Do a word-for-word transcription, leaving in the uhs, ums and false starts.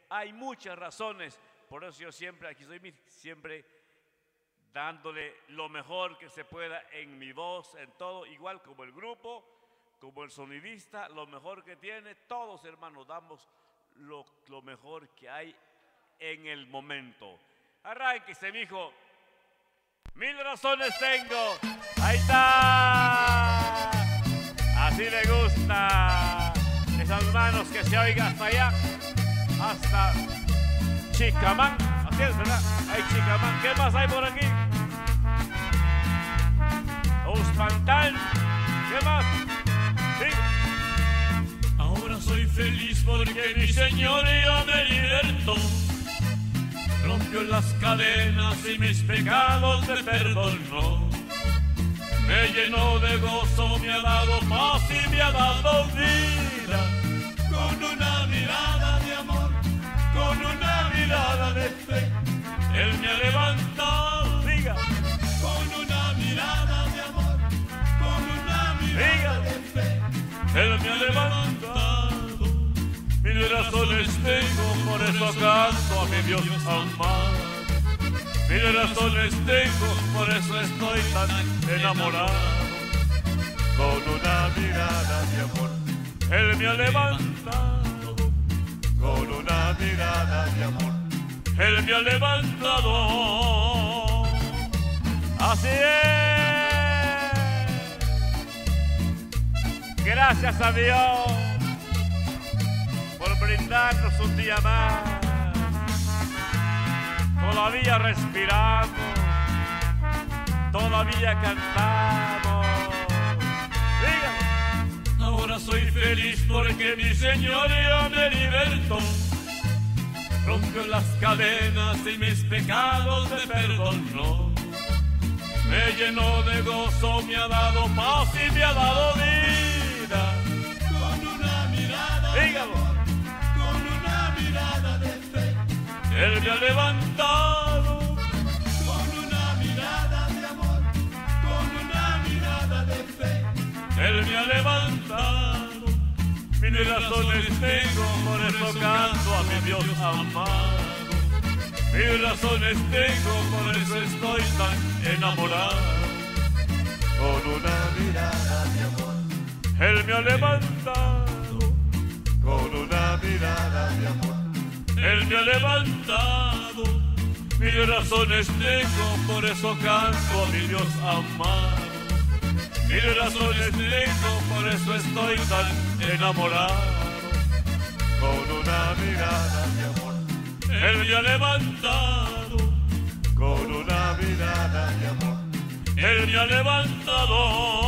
hay muchas razones. Por eso yo siempre, aquí estoy siempre dándole lo mejor que se pueda en mi voz, en todo, igual como el grupo, como el sonidista, lo mejor que tiene. Todos, hermanos, damos lo, lo mejor que hay en el momento. Arránquese, mijo. Mil razones tengo. Ahí está. Así le gusta. Esas manos que se oiga hasta allá, hasta Chicamán. Así es, ¿verdad? Hay Chicamán. ¿Qué más hay por aquí? Uspantán. ¿Qué más? Sí. Ahora soy feliz porque mi Señor ya me libertó. Rompió las cadenas y mis pecados me perdonó. Me llenó de gozo, me ha dado paz y me ha dado vida. Con una mirada de amor, con una mirada de fe, Él me ha levantado. Diga. Con una mirada de amor, con una mirada Diga. de fe, Él me ha levantado. Mil razones tengo, por eso canto a mi Dios amado. Mil razones tengo, por eso estoy tan enamorado. Con una mirada de amor, Él me ha levantado. con una mirada de amor. Él me ha levantado. Así es. Gracias a Dios por brindarnos un día más. Todavía respiramos, todavía cantamos. Dígame. Ahora soy feliz porque mi Señor ya me libertó. Rompió las cadenas y mis pecados me perdonó. Me llenó de gozo, me ha dado paz y me ha dado vida. Con una mirada de Dígalo. amor, con una mirada de fe, Él me ha levantado. Con una mirada de amor, con una mirada de fe, Él me ha levantado. Mil razones tengo, por eso canto a mi Dios amado. Mil razones tengo, por eso estoy tan enamorado. Con una mirada de amor, Él me ha levantado. con una mirada de amor. Él me ha levantado. Mil razones tengo, por eso canto a mi Dios amado. Mil razones tengo, por eso estoy tan enamorado. Con una mirada de amor, Él me ha levantado. con una mirada de amor. Él me ha levantado.